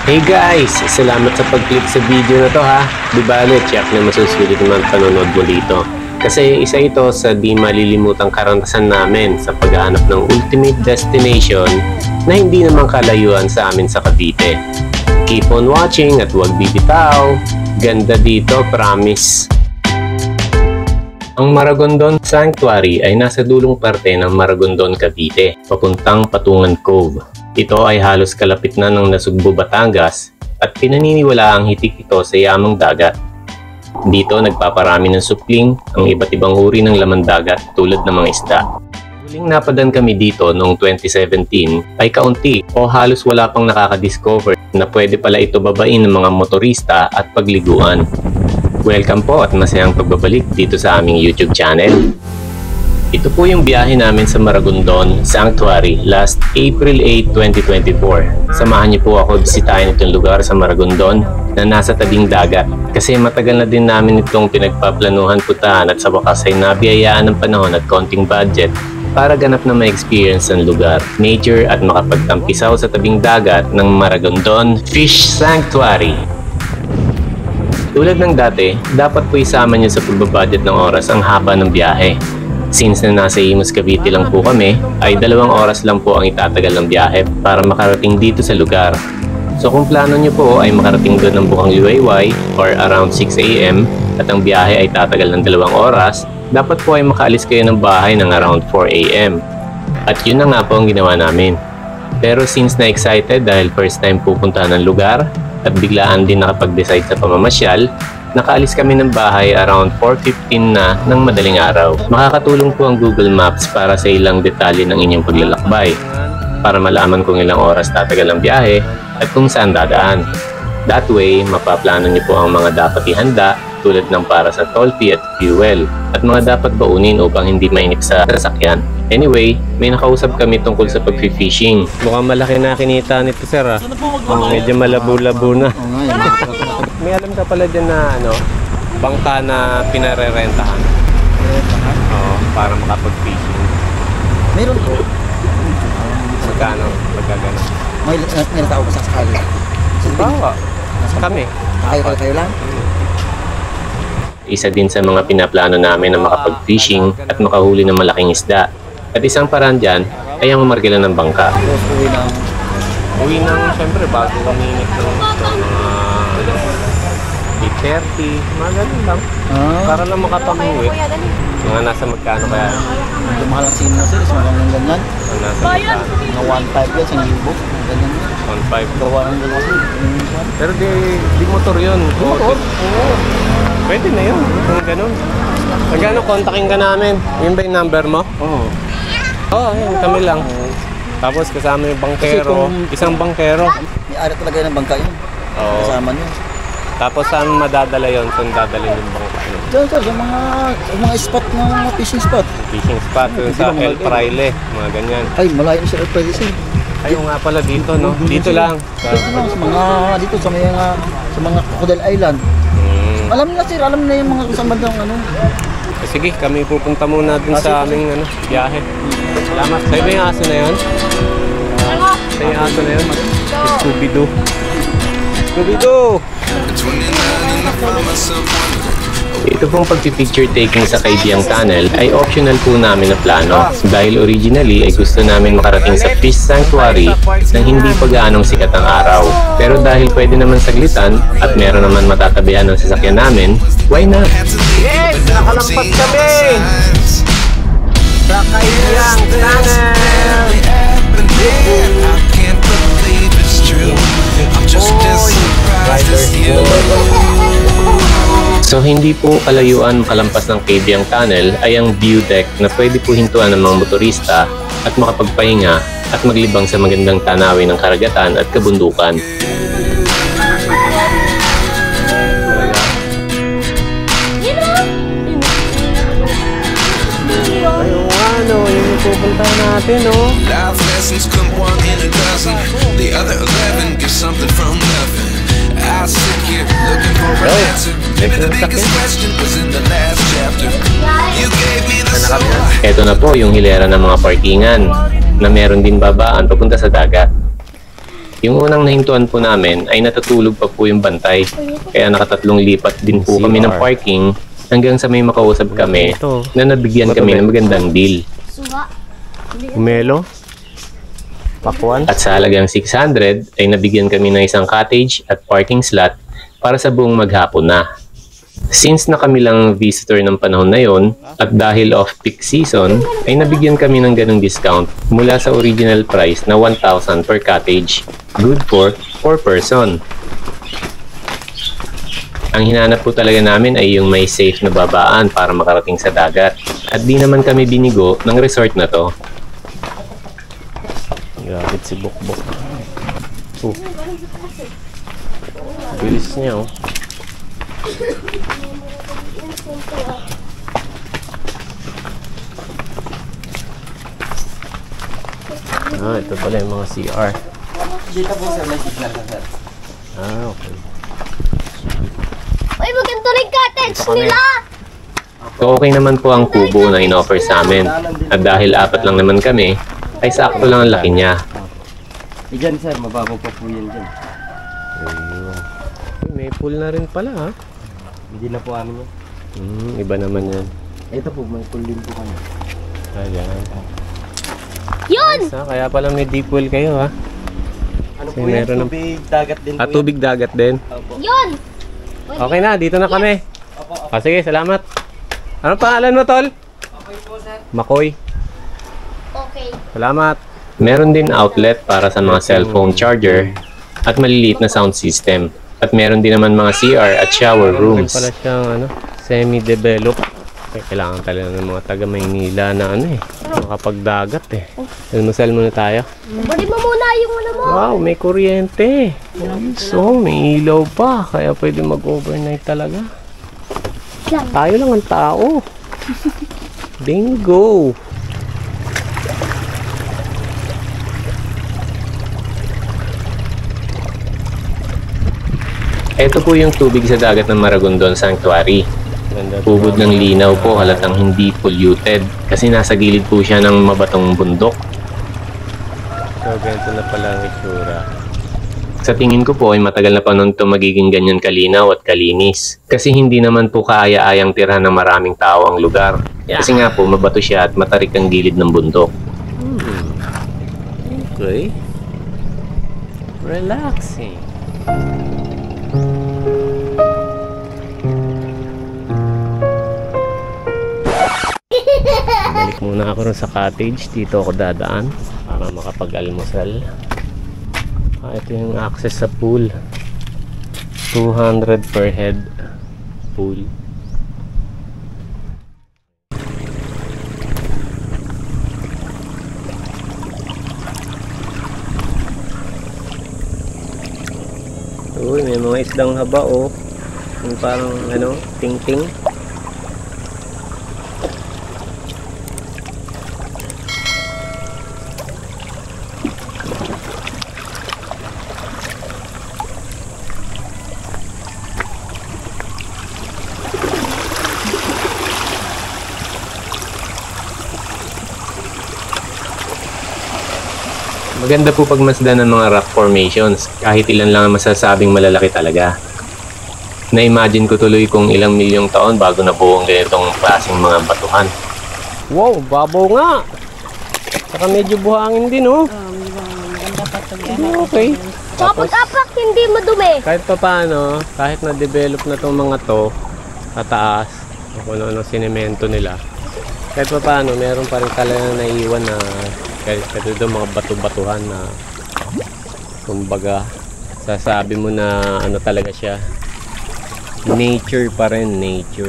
Hey guys! Salamat sa pag-click sa video na to ha. Di bale, check na masusulit naman panonood mo dito. Kasi isa ito sa di malilimutang karanasan namin sa paghahanap ng ultimate destination na hindi naman kalayuan sa amin sa Cavite. Keep on watching at huwag bibitaw. Ganda dito, promise. Ang Maragondon Sanctuary ay nasa dulong parte ng Maragondon, Cavite, papuntang Patungan Cove. Ito ay halos kalapit na ng Nasugbu, Batangas at pinaniniwala ang hitik ito sa yamang dagat. Dito nagpaparami ng supling ang iba't ibang uri ng laman dagat tulad ng mga isda. Huling napadan kami dito noong 2017 ay kaunti o halos wala pang nakaka-discover na pwede pala ito babain ng mga motorista at pagliguan. Welcome po at masayang pagbabalik dito sa aming YouTube channel. Ito po yung biyahe namin sa Maragondon Sanctuary last April 8, 2024. Samahan niyo po ako bisitahin itong lugar sa Maragondon na nasa tabing dagat. Kasi matagal na din namin itong pinagpaplanuhan puntahan at sa wakas ay nabiyayaan ng panahon at konting budget para ganap na ma-experience ang lugar, nature at makapagtampisaw sa tabing dagat ng Maragondon Fish Sanctuary. Tulad ng dati, dapat po isama niyo sa pagbabudget ng oras ang haba ng biyahe. Since na nasa Imus, Cavite lang po kami, ay 2 oras lang po ang itatagal ng biyahe para makarating dito sa lugar. So kung plano nyo po ay makarating doon ng bukang Liwayway or around 6 AM at ang biyahe ay tatagal ng 2 oras, dapat po ay makaalis kayo ng bahay ng around 4 AM. At yun na nga po ang ginawa namin. Pero since na-excited dahil first time pupuntahan ng lugar at biglaan din nakapag-decide sa pamamasyal, nakaalis kami ng bahay around 4:15 na ng madaling araw. Makakatulong po ang Google Maps para sa ilang detalye ng inyong paglalakbay, para malaman kung ilang oras tatagal ang biyahe at kung saan dadaan. That way, mapaplano niyo po ang mga dapat ihanda tulad ng para sa toll fee at fuel at mga dapat baunin upang hindi mainip sa sasakyan. Anyway, may nakausap kami tungkol sa pag-fishing. Mukhang malaki na kinita nito, sir. Medyo malabo-labo na. May alam ka pala dyan na bangka na pinarerentahan. Oo, para makapag-fishing. Meron po. Magkano? Magkagano? May tao ba sa sakali? Bawa. Kami. Kayo lang? Isa din sa mga pinaplano namin na makapag-fishing at makahuli ng malaking isda. At isang paraan dyan ay ang mamarkila ng bangka. Uwi ng syempre bago uminit ng 8:30, mga ganun lang. Para lang makapag-uwi. Mga nasa magkano kaya? Mahal ang sino na sila, mga ganyan. Nasa magkano? Mga 1.5 yan, 1,000. Ganyan. 1.5. Gawa ng dalawa sila. Pero di motor yun. Motor? Oo. Pwede na yun, kung ganun. Magkano, kontakin ka namin. Yun ba yung number mo? Oo. Oo, yun, kami lang. Tapos kasama yung bangkero, isang bangkero. May ari talaga yun ng bangka yun. Oo. Kasama niyo. Tapos saan madadala yun? Saan dadalhin yung bangka? Diyan sir, yung mga spot ng mga fishing spot. Fishing spot, yung sa El Fraile, mga ganyan. Ay, malayo na siya El Fraile sir. Ayun nga pala dito, no? Dito lang. Sa mga, dito sa mga Crocodile Island. Alam na sir, alam na yung mga kung saan bandang Sige, kami pupunta muna dun sa aming biyahe. Salamat. Sa'yo ba yung aso na yun? Sa'yo yung aso na yun? Scooby-Doo. Scooby-Doo! Ito pong pag-picture taking sa Kaibiyang Tunnel ay optional po namin na plano dahil originally ay gusto namin makarating sa Fish Sanctuary nang hindi pa gaanong sikat ang araw. Pero dahil pwede naman saglitan at meron naman matatabihan ng sasakyan namin, why not? Yes! Nakalampas kami! Sa Kaibiyang Tunnel! So hindi po kalayuan makalampas ng Kaibiyang Tunnel ay ang view deck na pwede po hintuan ng mga motorista at makapagpahinga at maglibang sa magandang tanawin ng karagatan at kabundukan. Yung pupunta natin, Life lessons come 1 in a dozen. The other 11 get something from nothing. I sit here looking for an answer. Maybe the biggest question was in the last chapter. You gave me the soul. Ito na po yung hilera ng mga parkingan na meron din babaan papunta sa dagat. Yung unang nahintuan po namin ay natutulog pa po yung bantay. Kaya nakatatlong lipat din po kami ng parking hanggang sa may makausap kami na nabigyan kami ng magandang deal. Umelo? Pakuan? At sa halagang 600 ay nabigyan kami ng isang cottage at parking slot para sa buong maghapon na. Since na kami lang visitor ng panahon na yon at dahil off-peak season, ay nabigyan kami ng ganung discount mula sa original price na 1,000 per cottage. Good for 4 person. Ang hinanap po talaga namin ay yung may safe na babaan para makarating sa dagat. At di naman kami binigo ng resort na to. Gagit si Bukbok. Bilis niya oh. Ito pala yung mga CR. Dito po sir, may signal na sir. Okay. Uy, maganda rin cottage nila! So okay naman po ang kubo na in-offer sa amin. At dahil 4 lang naman kami, ay sakto lang ang laki niya. Diyan sir, mababaw pa po yan dyan. Ayun. May pool na rin pala ha. Hindi na po amin yan. Iba naman yan. Ito po, may pool din po kami. Ayan. Yun! Kaya pala may deep pool kayo ha. Ano Kasi po yan? meron ng- Tubig dagat din po yan. Tubig dagat din. Opo. Yun! Okay na, dito na kami. Opo. Sige, salamat. Ano pangalan mo, Tol? Okay po sir. Makoy. Okay. Salamat. Meron din outlet para sa mga cellphone charger at maliliit na sound system. At meron din naman mga CR at shower Meron rooms. pala siyang semi-developed. Kailangan talaga ng mga taga Maynila na makapagdagat eh. Almusal muna tayo. Bali mo muna yung ano mo. Wow, may kuryente. So, may ilaw pa. Kaya pwede mag-overnight talaga. Tayo lang ang tao. Bingo! Ito po yung tubig sa dagat ng Maragondon Sanctuary. Ganda to. Ubod ng linaw po, halatang hindi polluted kasi nasa gilid po siya ng mabatong bundok. So, ganito na pala ang itsura. Sa tingin ko po ay matagal na panahon ito magiging ganyan kalinaw at kalinis. Kasi hindi naman po kaaya-ayang tirahan ng maraming tao ang lugar. Kasi nga po mabato siya at matarik ang gilid ng bundok. Okay. Relaxing. Balik muna ako rin sa cottage. Dito ako dadaan para makapag-almusal. Ito yung access sa pool. 200 per head pool. Uy, may mga isdang haba oh. Yung parang ting-ting. Maganda po pagmasdan ng mga rock formations, kahit ilan lang ang masasabing malalaki talaga. Na-imagine ko tuloy kung ilang milyong taon bago nabuo ang ganitong klaseng mga batuhan. Wow, babaw nga! Saka medyo buhangin din oh. Okay. Tsaka pag-apak, hindi madumi. Kahit pa paano, kahit na-develop na itong mga to, kataas, kung ano sinemento nila, kahit pa paano, meron pa rin talagang naiiwan na kahit doon mga batu-batuhan na kumbaga, sasabi mo na ano talaga siya, nature pa rin, nature.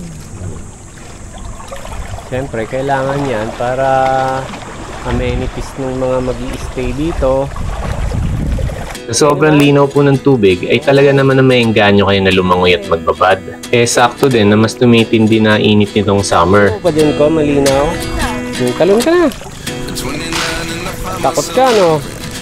Siyempre, kailangan yan para amenities ng mga mag-i-stay dito. Sa sobrang linaw po ng tubig ay talaga naman na maengganyo kayo na lumangoy at magbabad. Sakto din na mas tumitindi na init nitong summer. Pa din ko, malinaw. Talon ka na. Takot ka, no?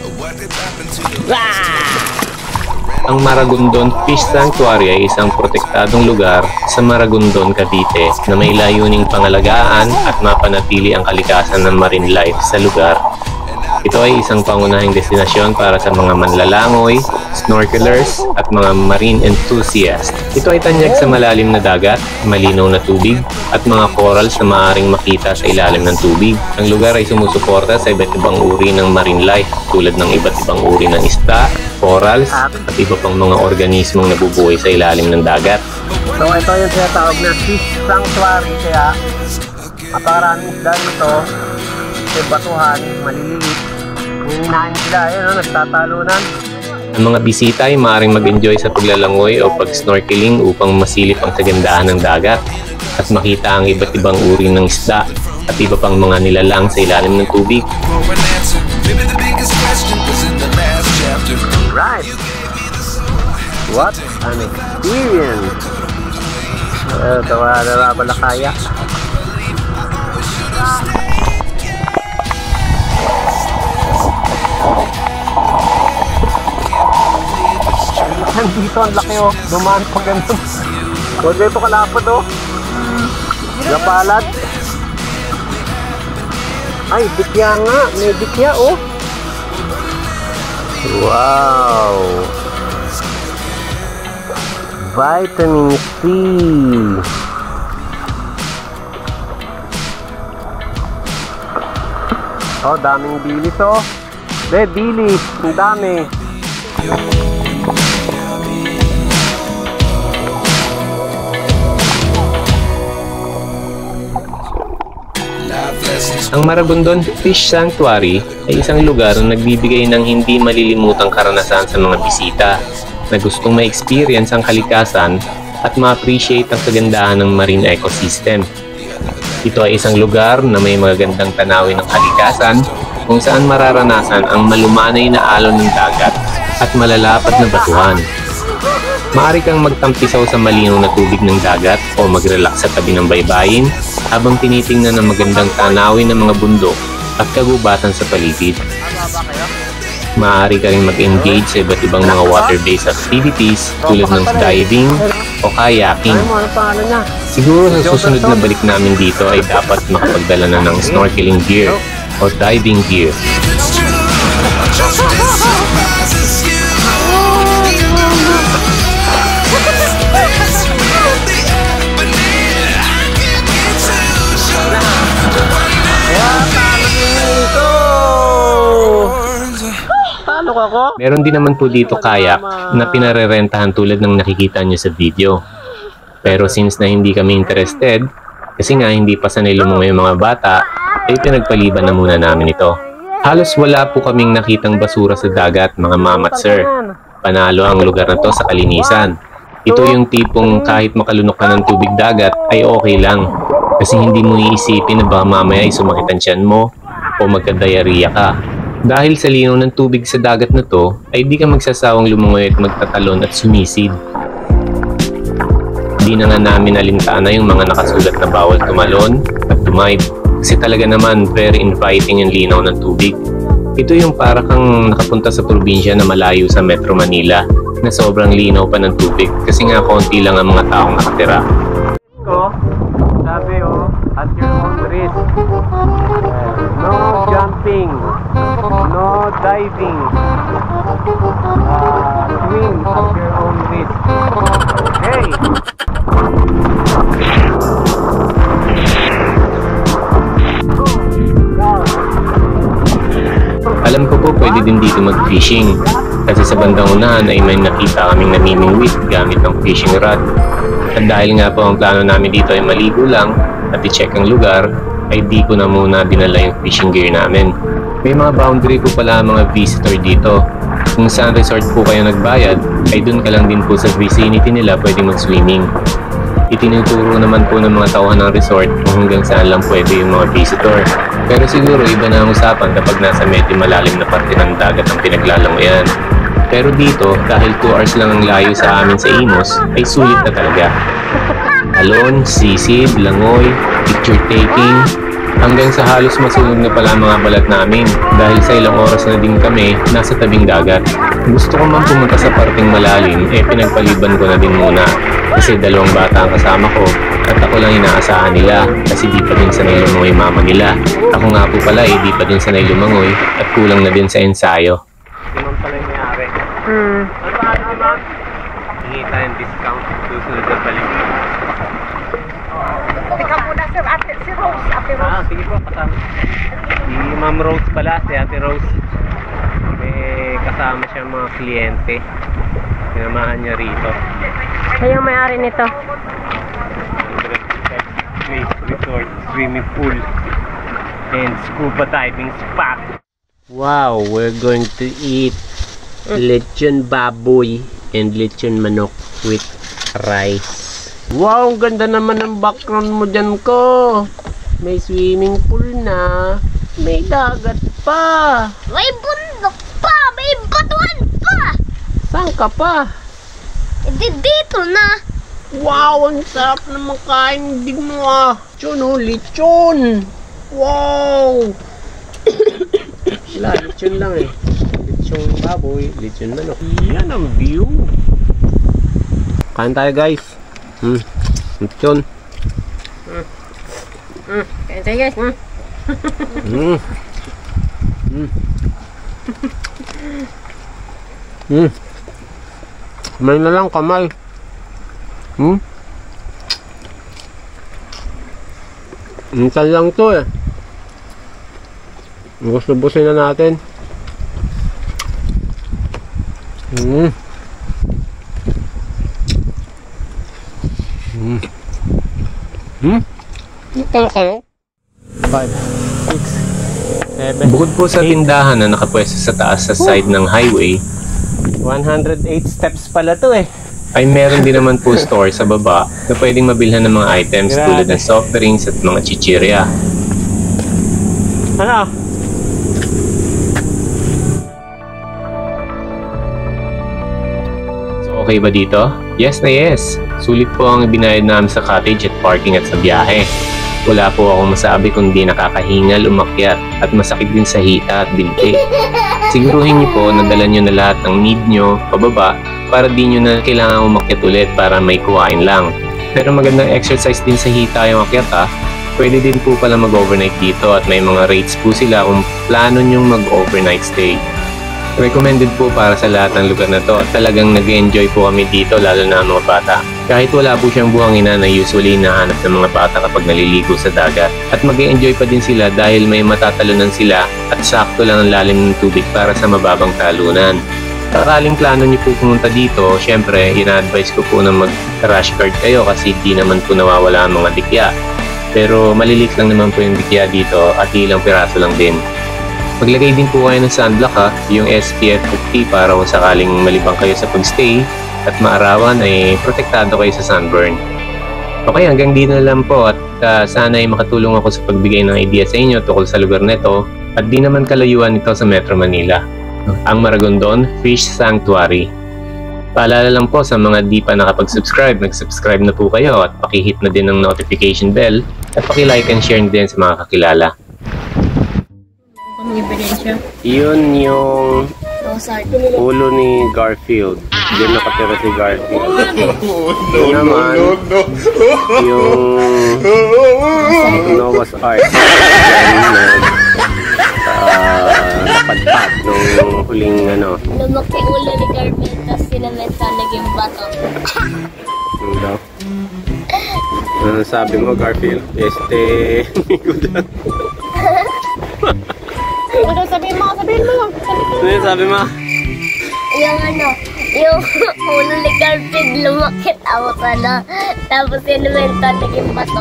Ang Maragondon Fish Sanctuary ay isang protektadong lugar sa Maragondon, Cavite na may layuning pangalagaan at mapanatili ang kalikasan ng marine life sa lugar. Ito ay isang pangunahing destinasyon para sa mga manlalangoy, snorkelers, at mga marine enthusiasts. Ito ay tanyag sa malalim na dagat, malinaw na tubig, at mga corals na maaaring makita sa ilalim ng tubig. Ang lugar ay sumusuporta sa iba't ibang uri ng marine life tulad ng iba't ibang uri ng isda, corals, at iba pang mga organismong nabubuhay sa ilalim ng dagat. So ito yung tinatawag na fish sanctuary, kaya napakaraming isda nito. May batuhan, maliliit. Hinahin sila, nagtatalunan. Ang mga bisita ay maaaring mag-enjoy sa paglalangoy o pag-snorkeling upang masilip ang kagandahan ng dagat at makita ang iba't ibang uri ng isda at iba pang mga nilalang sa ilalim ng tubig. Right! What an experience! Tawa na pala kaya. Dito ang laki oh, dumaan pa ganun. Huwag ito kalapad oh. Napalad. Ay, dikya nga. May dikya oh. Wow. Vitamin C. Oh, daming bilis oh. Bilis. Ang dami. Ang Maragondon Fish Sanctuary ay isang lugar na nagbibigay ng hindi malilimutang karanasan sa mga bisita na gustong ma-experience ang kalikasan at ma-appreciate ang kagandahan ng marine ecosystem. Ito ay isang lugar na may magagandang tanawin ng kalikasan kung saan mararanasan ang malumanay na alon ng dagat at malalapat na batuhan. Maaari kang magtampisaw sa malinaw na tubig ng dagat o mag-relax sa tabi ng baybayin habang tinitingnan ang magandang tanawin ng mga bundok at kagubatan sa paligid. Maaari ka rin mag-engage sa iba't ibang mga water-based activities tulad ng diving o kayaking. Siguro sa susunod na balik namin dito ay dapat makapagdala na ng snorkeling gear o diving gear. Meron din naman po dito kayak na pinarerentahan tulad ng nakikita nyo sa video. Pero since na hindi kami interested, kasi nga hindi pa sanay lumangoy yung mga bata, ay pinagpaliban na muna namin ito. Halos wala po kaming nakitang basura sa dagat, mga mama at sir. Panalo ang lugar na to sa kalinisan. Ito yung tipong kahit makalunok ka ng tubig dagat ay okay lang. Kasi hindi mo iisipin na baka mamaya ay sumakit ang tiyan mo o magka-diarrhea ka. Dahil sa linaw ng tubig sa dagat na to, ay di ka magsasawang lumangoy at magtatalon at sumisid. Di na nga namin alintana yung mga nakasulat na bawal tumalon at tumive. Kasi talaga naman very inviting yung linaw ng tubig. Ito yung para kang nakapunta sa probinsya na malayo sa Metro Manila na sobrang linaw pa ng tubig kasi nga konti lang ang mga taong nakatira. Sabi at your own risk. No jumping. No diving. Swim at your own risk. Okay. Alam ko po pwede din dito mag-fishing kasi sa bandang unahan ay may nakita kaming namimingwit gamit ng fishing rod. At dahil nga po ang plano namin dito ay maligo lang at i-check ang lugar, ay di ko na muna dinala yung fishing gear namin. May mga boundary po pala mga visitor dito. Kung saan resort po kayo nagbayad, ay dun ka lang din po sa vicinity nila pwede mag-swimming. Itinuturo naman po ng mga tauhan ng resort kung hanggang saan lang pwede yung mga visitor. Pero siguro iba na ang usapan kapag nasa medyo malalim na parte ng dagat ang pinaglalangoyan. Pero dito, dahil 2 hours lang ang layo sa amin sa Imus, ay sulit na talaga. Alon, sisid, langoy, picture taking, Hanggang sa halos masunog na pala ang mga balat namin dahil sa ilang oras na din kami nasa tabing dagat. Gusto ko man pumunta sa parting malalim, pinagpaliban ko na din muna kasi 2 bata ang kasama ko at ako lang inaasahan nila kasi di pa din sanay lumangoy mama nila. Ako nga po pala di pa din sanay lumangoy at kulang na din sa ensayo. Si Ma'am pala yung may-ari. Ano ba si Ma'am? Hingi tayong discount. Susunod na balik. Ikaw muna sir, si Rose, Ate Rose. Sige po, kasama. Si Ma'am Rose pala, si Ate Rose. May kasama siya mga kliyente. Sinamahan niya rito. Siya yung may-ari nito. Place resort, swimming pool, and scuba diving spot. Wow, we're going to eat lechon baboy and lechon manok with rice. Wow, ang ganda naman ng background mo dyan ko. May swimming pool na. May dagat pa. May bundok pa! May batuan pa! Saan ka pa? Dito na! Wow, ang sarap na makain din mo ah. Lechon oh, lechon. Wow. Wala, lechon lang eh. Lechon baboy, lechon manok. Yan ang view. Kain tayo guys. Lechon. Kain tayo guys. Kamay na lang, kamay. Minsan lang to eh. Gusto-busin na natin. Kaya kayo? 5, 6, 7. Bukod po sa tindahan na nakapwesto sa taas sa side ng highway, 108 steps pala to eh. ay meron din naman po store sa baba na pwedeng mabilhan ng mga items tulad ng soft drinks at mga chichirya. Ano? So okay ba dito? Yes na yes. Sulit po ang binayad namin sa cottage at parking at sa biyahe. Wala po akong masabi kundi nakakahingal umakyat at masakit din sa hita at binti. Siguruhin niyo po na dala niyo na lahat ng need niyo pababa para di nyo na kailangan umakyat ulit para may kuhain lang. Pero magandang exercise din sa hita yung akyat ha. Pwede din po pala mag-overnight dito at may mga rates po sila kung plano nyong mag-overnight stay. Recommended po para sa lahat ng lugar na to at talagang nag-enjoy po kami dito lalo na ang mga bata. Kahit wala po siyang buhangina na usually nahanap ng mga bata kapag naliligo sa dagat. At mag-enjoy pa din sila dahil may matatalunan sila at sakto lang ang lalim ng tubig para sa mababang talunan. Sakaling plano niyo po pumunta dito, syempre, ina-advise ko po na mag-rash guard kayo kasi di naman po nawawala ang mga dikya. Pero malilit lang naman po yung dikya dito at ilang piraso lang din. Maglagay din po kayo ng sunblock ha, yung SPF 50 para kung sakaling malibang kayo sa pagstay at maarawan ay protektado kayo sa sunburn. Okay, hanggang dito na lang po at sana ay makatulong ako sa pagbigay ng idea sa inyo tungkol sa lugar nito at di naman kalayuan ito sa Metro Manila. Ang Maragondon Fish Sanctuary. Paalala lang po sa mga di pa nakapag-subscribe, mag-subscribe na po kayo at pakihit na din ng notification bell at paki-like and share din sa mga kakilala. Yun yung ulo ni Garfield. Diyan nakatira si Garfield. Yun naman yung Noah's Ark. Napadpad nung huling ano. Lumaki ulo ni Garfield tapos sinamenta naging bato. Ano daw? Ano sabi mo Garfield? Ano sabihin mo? Sabihin mo. Ano yung sabi mo? Yung yung ulo ni Garfield lumaki tapos sinamenta naging bato.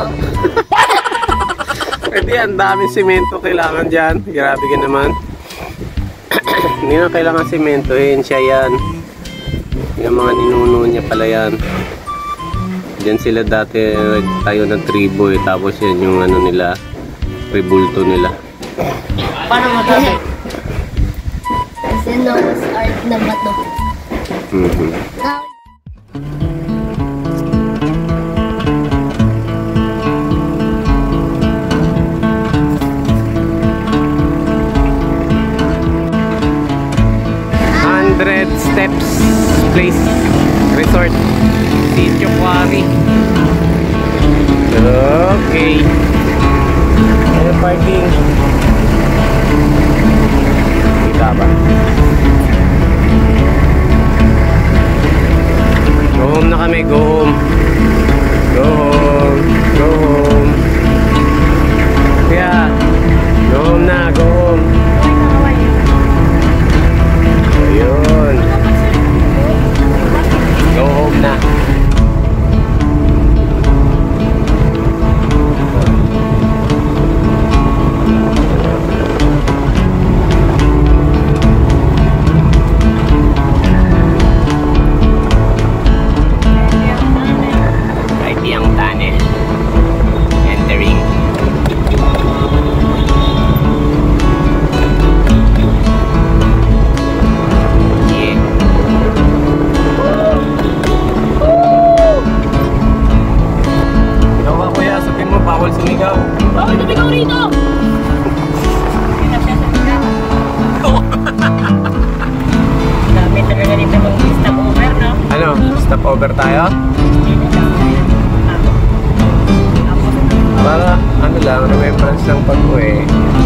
Pwede yan, daming simento kailangan dyan. Grabe ka naman. Hindi na kailangan simentohin siya yan. Yung mga ninuno niya pala yan. Diyan sila dati tayo ng tribo eh. Tapos yan yung ano nila, rebulto nila. Paano mo sabi? Kasi Noah's Ark na bato. 100 Steps Place Resort, Sitio Quarry. Okay. Ayan, parking. Kita ba? Go home na kami, go home. Go home, go home. Kaya, go home na, go home. Ayun. Go home na. Bawal sumigaw. Bawal sumigaw rito! Dami talaga dito mag-stop over, no? Ano? Stop over tayo? Para ano lang, remembrance lang pag-uwi.